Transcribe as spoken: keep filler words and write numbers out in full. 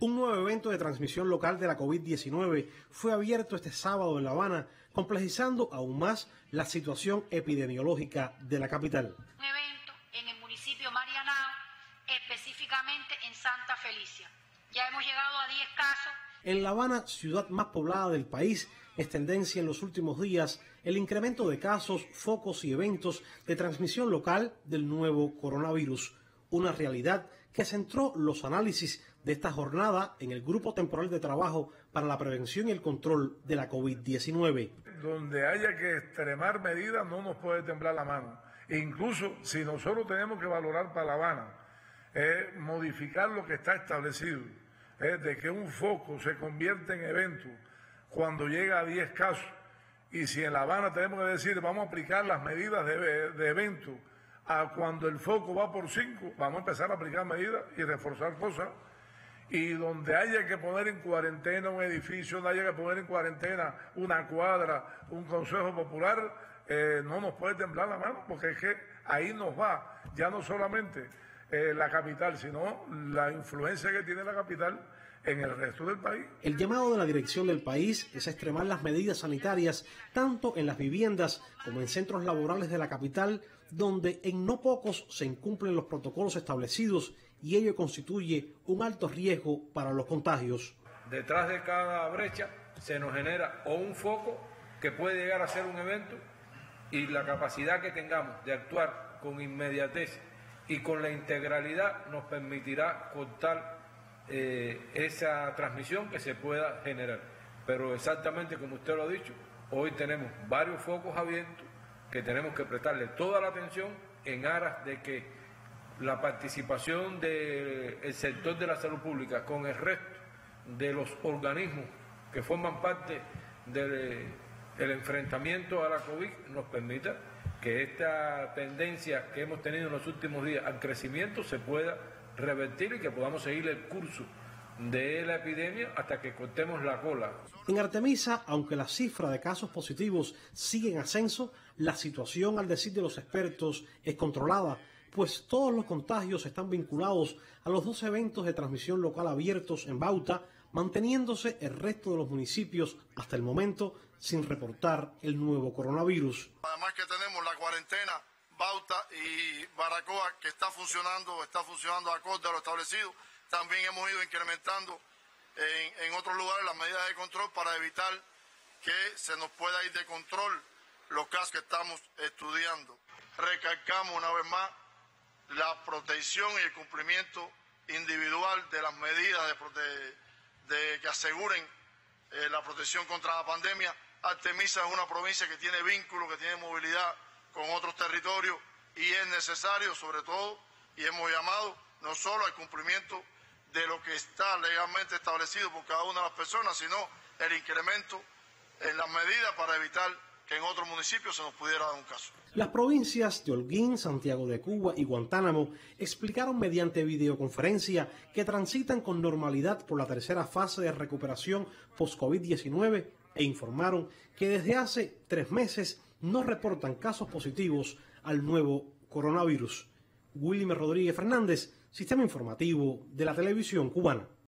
Un nuevo evento de transmisión local de la COVID diecinueve fue abierto este sábado en La Habana, complejizando aún más la situación epidemiológica de la capital. Un evento en el municipio Marianao, específicamente en Santa Felicia. Ya hemos llegado a diez casos. En La Habana, ciudad más poblada del país, es tendencia en los últimos días el incremento de casos, focos y eventos de transmisión local del nuevo coronavirus. Una realidad que centró los análisis de esta jornada en el Grupo Temporal de Trabajo para la Prevención y el Control de la COVID diecinueve. Donde haya que extremar medidas no nos puede temblar la mano. E incluso si nosotros tenemos que valorar para La Habana, eh, modificar lo que está establecido, eh, de que un foco se convierte en evento cuando llega a diez casos, y si en La Habana tenemos que decir vamos a aplicar las medidas de, de evento a cuando el foco va por cinco, vamos a empezar a aplicar medidas y reforzar cosas. Y donde haya que poner en cuarentena un edificio, donde haya que poner en cuarentena una cuadra, un consejo popular, eh, no nos puede temblar la mano, porque es que ahí nos va, ya no solamente eh, la capital, sino la influencia que tiene la capital en el resto del país. El llamado de la dirección del país es a extremar las medidas sanitarias, tanto en las viviendas como en centros laborales de la capital, donde en no pocos se incumplen los protocolos establecidos y ello constituye un alto riesgo para los contagios. Detrás de cada brecha se nos genera o un foco que puede llegar a ser un evento, y la capacidad que tengamos de actuar con inmediatez y con la integralidad nos permitirá cortar eh, esa transmisión que se pueda generar. Pero exactamente como usted lo ha dicho, hoy tenemos varios focos abiertos que tenemos que prestarle toda la atención en aras de que la participación del sector de la salud pública con el resto de los organismos que forman parte del, del enfrentamiento a la COVID nos permita que esta tendencia que hemos tenido en los últimos días al crecimiento se pueda revertir y que podamos seguir el curso de la epidemia hasta que cortemos la cola. En Artemisa, aunque la cifra de casos positivos sigue en ascenso, la situación, al decir de los expertos, es controlada, pues todos los contagios están vinculados a los dos eventos de transmisión local abiertos en Bauta, manteniéndose el resto de los municipios hasta el momento sin reportar el nuevo coronavirus. Además que tenemos la cuarentena Bauta y Baracoa, que está funcionando, está funcionando acorde a lo establecido. También hemos ido incrementando en, en otros lugares las medidas de control para evitar que se nos pueda ir de control los casos que estamos estudiando. Recalcamos una vez más la protección y el cumplimiento individual de las medidas de, de, de que aseguren eh, la protección contra la pandemia. Artemisa es una provincia que tiene vínculo, que tiene movilidad con otros territorios y es necesario, sobre todo, y hemos llamado no solo al cumplimiento de lo que está legalmente establecido por cada una de las personas, sino el incremento en las medidas para evitar que en otros municipios se nos pudiera dar un caso. Las provincias de Holguín, Santiago de Cuba y Guantánamo explicaron mediante videoconferencia que transitan con normalidad por la tercera fase de recuperación post-COVID diecinueve e informaron que desde hace tres meses no reportan casos positivos al nuevo coronavirus. Wilmer Rodríguez Fernández, Sistema Informativo de la Televisión Cubana.